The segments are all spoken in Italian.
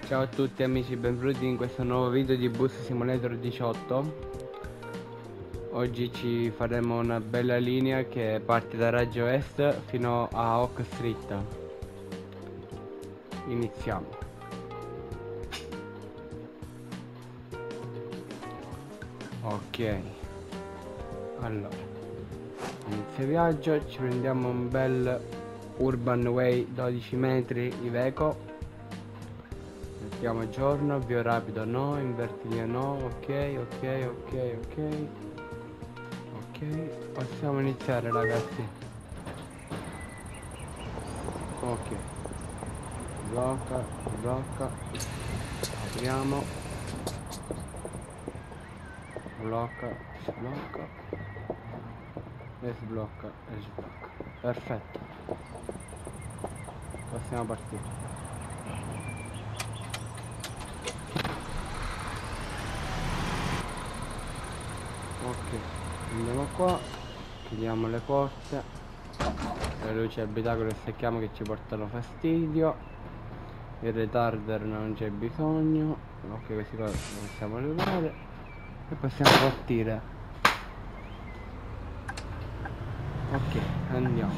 Ciao a tutti amici, benvenuti in questo nuovo video di Bus Simulator 18. Oggi ci faremo una bella linea che parte da Raggio Est fino a Oak Street. Iniziamo. Ok, allora inizio viaggio, ci prendiamo un bel Urban Way 12 metri Iveco. Mettiamo giorno, avvio rapido no, invertiglio no, ok, possiamo iniziare ragazzi. Ok, blocca, apriamo, blocca, sblocca e sblocca, perfetto, possiamo partire. Ok, andiamo qua, chiudiamo le porte, le luci abitacoli stecchiamo che ci portano fastidio, il retarder non c'è bisogno, ok, questi qua lo possiamo levare e possiamo partire. Ok, andiamo.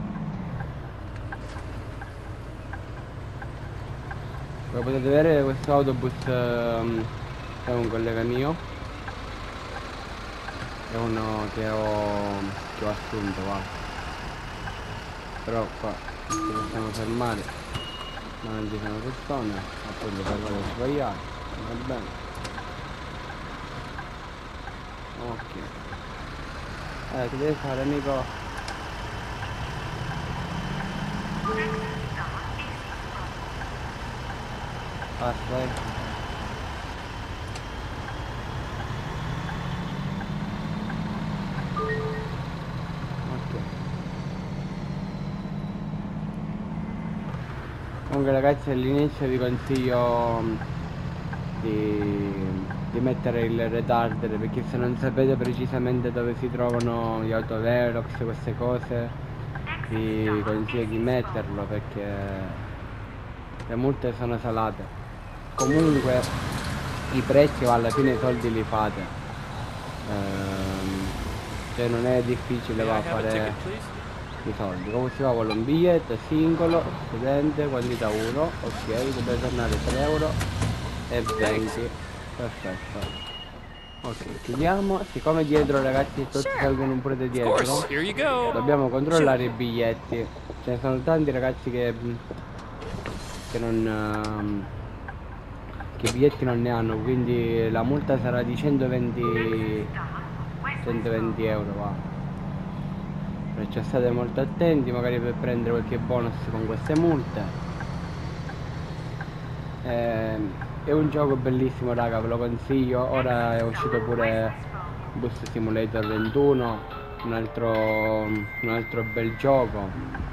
Come potete vedere questo autobus è un collega mio. È uno che ho assunto qua. Però qua ci possiamo fermare, ma non ci sono persone, appunto per vado a sbagliare, va bene. Ok, che devi fare amico? Passa vai. Comunque ragazzi, all'inizio vi consiglio di mettere il retarder, perché se non sapete precisamente dove si trovano gli autovelox, queste cose, vi consiglio di metterlo perché le multe sono salate. Comunque i prezzi alla fine i soldi li fate, cioè non è difficile va a fare i soldi. Come si fa? Vuole un biglietto singolo, studente, quantità 1, ok, deve tornare 3 euro e 20, perfetto. Ok, chiudiamo. Siccome dietro ragazzi tutti salgono pure da dietro, dobbiamo controllare i biglietti. Ce ne sono tanti ragazzi che non che biglietti non ne hanno, quindi la multa sarà di 120 euro va. Perciò state molto attenti magari per prendere qualche bonus con queste multe. È un gioco bellissimo raga, ve lo consiglio. Ora è uscito pure Bus Simulator 21, un altro bel gioco.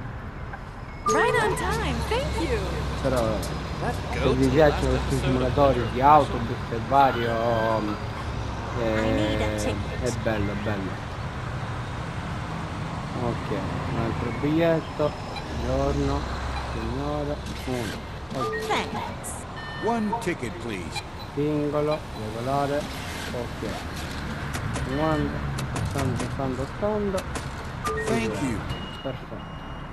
Però se vi piacciono questi simulatori di autobus e vario, è bello. Ok, un altro biglietto, giorno, signora, uno. Okay. One ticket, please. Singolo, regolare, ok. 50, 80. Thank you. Perfetto.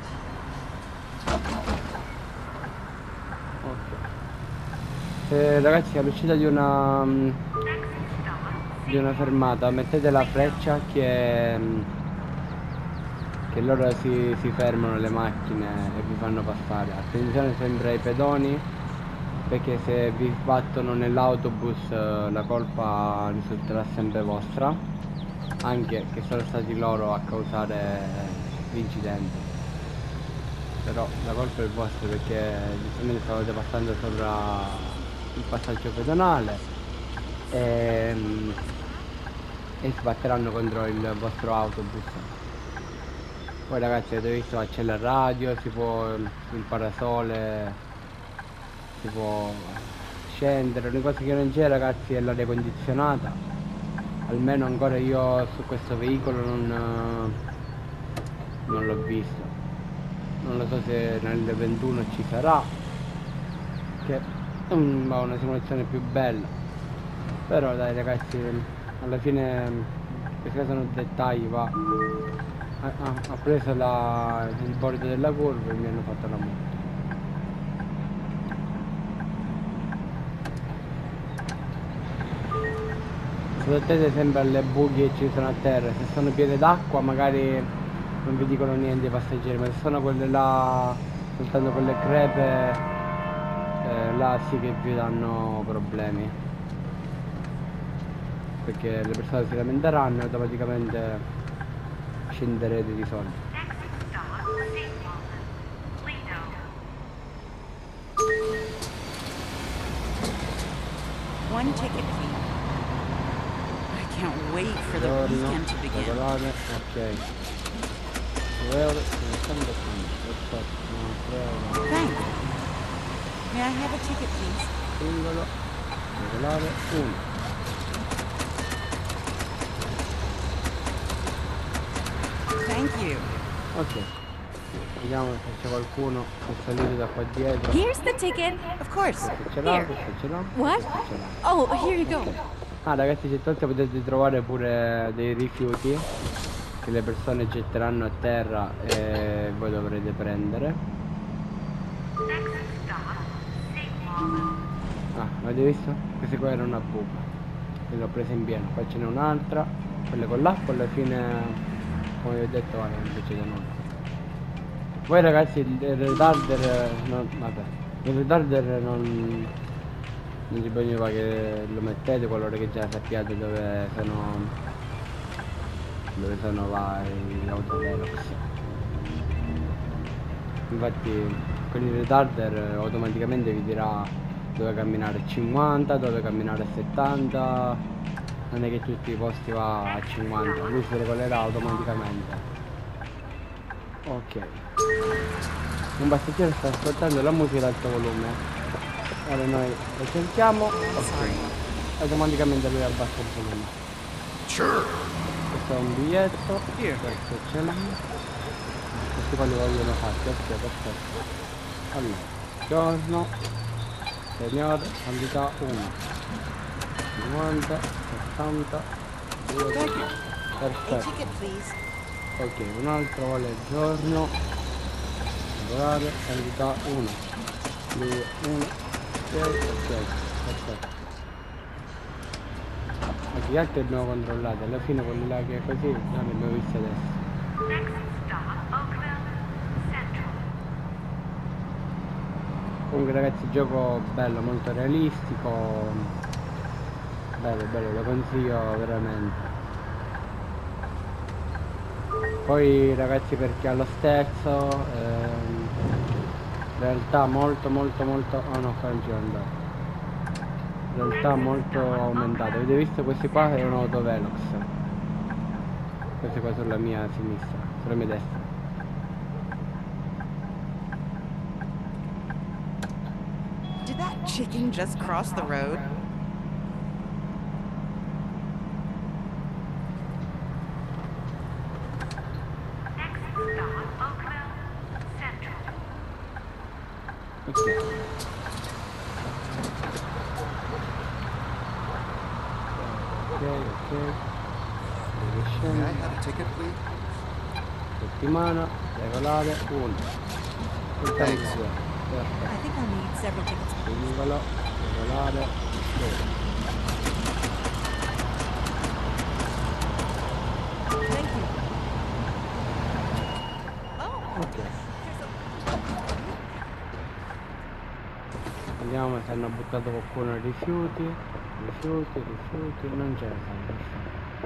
Ok. Ragazzi, all'uscita di una fermata mettete la freccia che loro si fermano le macchine e vi fanno passare. Attenzione sempre ai pedoni, perché se vi sbattono nell'autobus la colpa risulterà sempre vostra, anche che sono stati loro a causare l'incidente. Però la colpa è vostra perché giustamente stavate passando sopra il passaggio pedonale e sbatteranno contro il vostro autobus. Poi ragazzi, avete visto, c'è il radio, si può, il parasole, si può scendere. L'unica cosa che non c'è ragazzi è l'aria condizionata, almeno ancora io su questo veicolo non l'ho visto. Non lo so se nel 21 ci sarà, che una simulazione più bella. Però dai ragazzi, alla fine questi sono dettagli, va. Ha preso il bordo della curva e mi hanno fatto la multa. Se attendete sempre alle buche che ci sono a terra, se sono piene d'acqua magari non vi dicono niente i passeggeri, ma se sono quelle là, soltanto quelle crepe, là sì che vi danno problemi, perché le persone si lamenteranno e automaticamente scenderete di solito. One ticket, please. I can't wait for the weekend to begin. Regolare, ok. €2, Thanks. May I have a ticket, please? singolo, regolare, 1. Thank you. Ok. Vediamo se c'è qualcuno che è salito da qua dietro. Here's the ticket. Of course. Questo ce l'ha, Here. questo ce l'ha. What? Questo ce l'ha. Oh, here you go. Ah ragazzi, c'è tanto potete trovare pure dei rifiuti che le persone getteranno a terra e voi dovrete prendere. Ah, avete visto? Questa qua era una buca e l'ho presa in pieno. Qua ce n'è un'altra, quelle con l'acqua alla fine, come vi ho detto, non succede nulla. Voi ragazzi il retarder non si poteva che lo mettete qualora che già sappiate dove sono vari autovelox. Infatti con il retarder automaticamente vi dirà dove camminare a 50, dove camminare a 70, non è che tutti i posti va a 50, lui si regolerà automaticamente. Ok, un passeggero sta ascoltando la musica ad alto volume. Ora noi lo sentiamo, ok, automaticamente lui abbassa il volume. Questo è un biglietto, questo ce l'ha, questi qua li vogliono fatti, ok, perfetto. Allora, giorno, signor, quantità 1, 50, 60, 2, A perfetto. ticket, please. Ok, un altro vuole giorno, lavorare, quantità 1, 2, 1, ok, perfetto. Ok, gli altri abbiamo controllati, alla fine quelli là che è così, li abbiamo visti adesso. Comunque ragazzi, gioco bello, molto realistico, bello, lo consiglio veramente. Poi ragazzi, per chi ha lo sterzo, in realtà molto, oh no, qua non ci devo andare. In realtà molto aumentato. Avete visto, questi qua è un autovelox, questi qua sulla mia sinistra, sulla mia destra. Did that chicken just cross the road? Ok. Ok. Deve May I scendere. have a ticket, please? Settimana, regolare, 1. Thanks. I Perfetto. think I'll need several tickets. Singolo, regolare, 2. Thank you. Ok. Vediamo se hanno buttato qualcuno i rifiuti. Rifiuti, non ce ne sono, perfetto.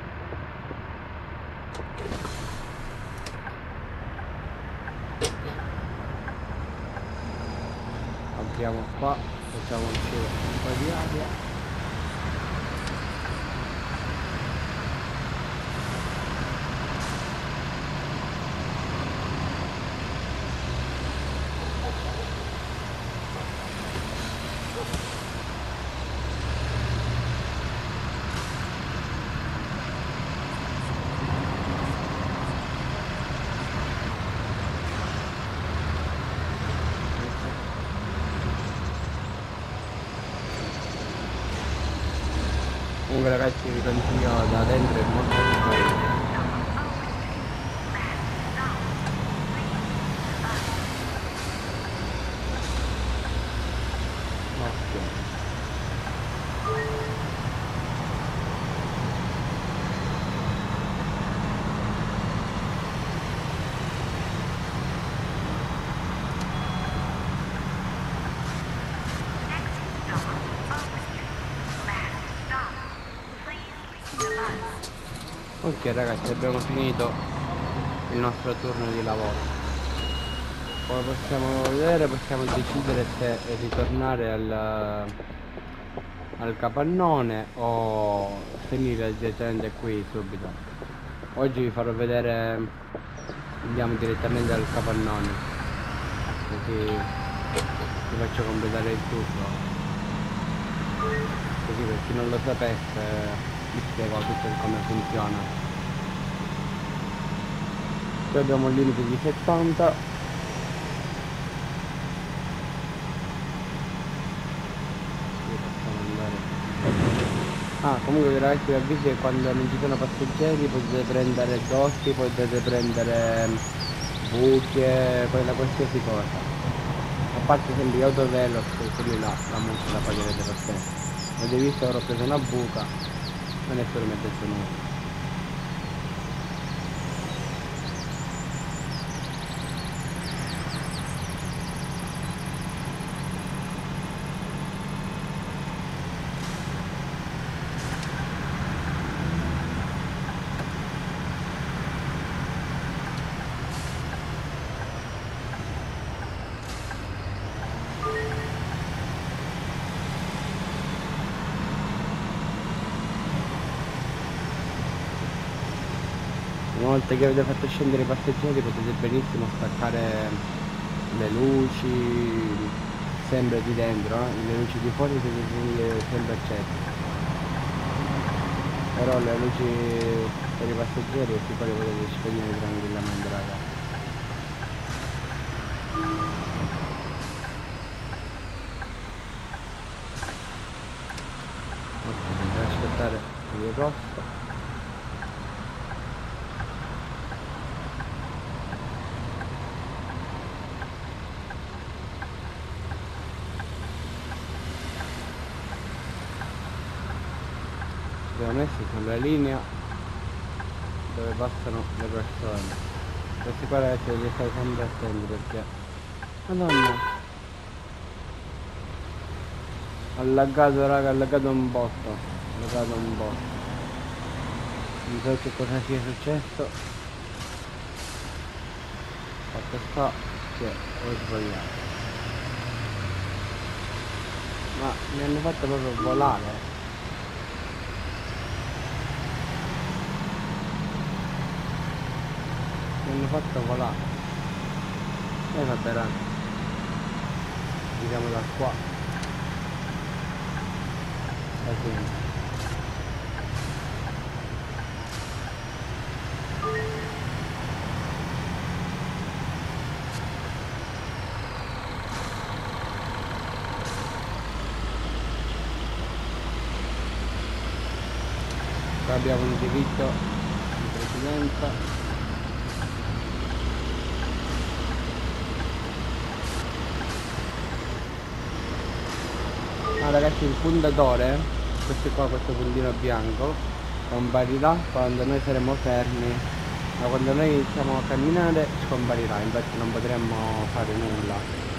Apriamo qua, facciamo uscire un po' di aria. Comunque ragazzi vi consiglio da dentro, è molto bello. Ok. Ok ragazzi, abbiamo finito il nostro turno di lavoro. Come possiamo vedere, possiamo decidere se ritornare al capannone o finire direttamente qui subito. Oggi vi farò vedere, andiamo direttamente al capannone, così vi faccio completare il turno. Così per chi non lo sapesse vi spiego tutto come funziona. Qui abbiamo il limite di 70. Ah, comunque ragazzi vi avviso che quando non ci sono passeggeri potete prendere dotti, potete prendere buche, quella qualsiasi cosa. A parte sempre gli autovelox, quelli là, la multa la pagherete per te. Avete visto, ora ho preso una buca, ma nessuno mi ha detto nulla. Una volta che avete fatto scendere i passeggeri potete benissimo staccare le luci sempre di dentro, le luci di fuori siete sempre accese, però le luci per i passeggeri e poi potete spegnere tranquillamente ragazzi. Ok, bisogna aspettare il rosso. Abbiamo messo sulla linea dove passano le persone. Questi qua ragazzi devi stare sempre attenti perché madonna, ha laggato raga, ha laggato un botto, non so che cosa sia successo, fatto sta che ho sbagliato, ma mi hanno fatto proprio volare. Mi hanno fatto volare. E vabbè raga, giriamo da qua. Così. Qua abbiamo un diritto di precedenza. Ah ragazzi, il puntatore, questo qua, questo puntino bianco, comparirà quando noi saremo fermi, ma quando noi iniziamo a camminare scomparirà, infatti non potremmo fare nulla.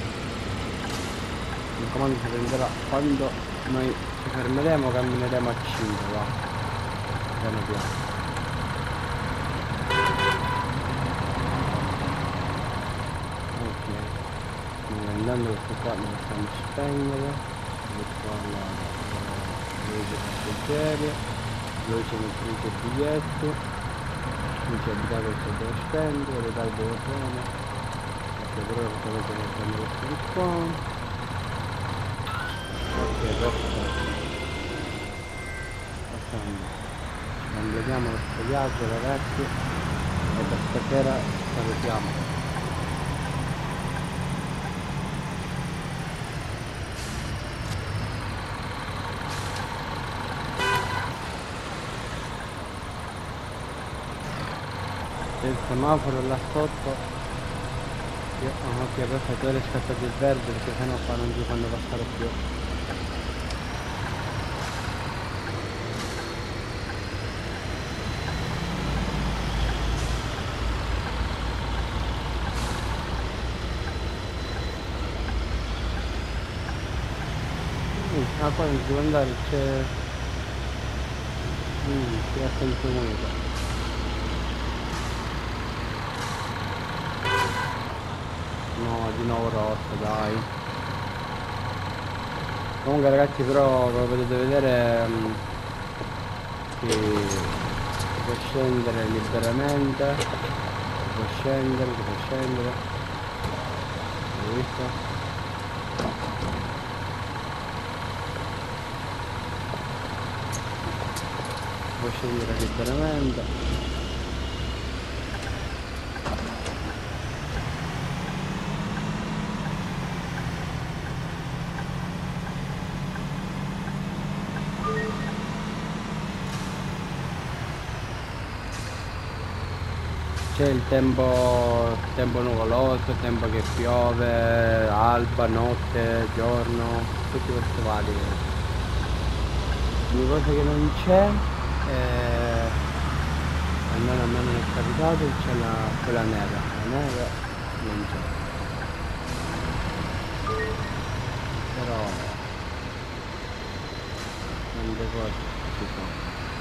Il comando si prenderà quando noi ci fermeremo, cammineremo a 5, va, piano piano. Ok, quindi andando questo qua lo possiamo spegnere. La luce passeggeri, luce motrice biglietti, luce abitato il devo spendere, ritardo del treno, ok, però ovviamente non prendo questo di qua. Ok, perfetto. Completiamo questo viaggio ragazzi e per stasera salutiamo. C'è il semaforo là sotto. Io, ah, ok, perfetto, ora è scattato il verde perché sennò qua non ci fanno passare più. Ah, qua non si può andare, c'è... c'è la senza comunità. No, di nuovo rosso, dai. Comunque ragazzi, però come potete vedere si può scendere liberamente, si può scendere, si può scendere. Hai visto? Può scendere liberamente. C'è il tempo nuvoloso, il tempo che piove, alba, notte, giorno, tutti questi vari. L'unica cosa che non c'è, almeno a me non è capitato, c'è quella neve, la neve non c'è. Però tante cose ci sono.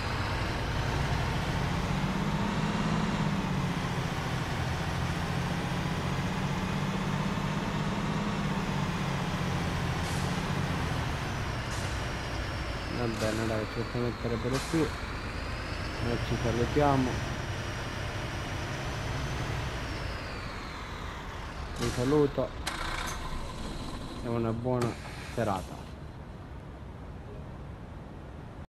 Va bene, dai, ci possiamo mettere pure qui. Noi ci salutiamo. Vi saluto e una buona serata.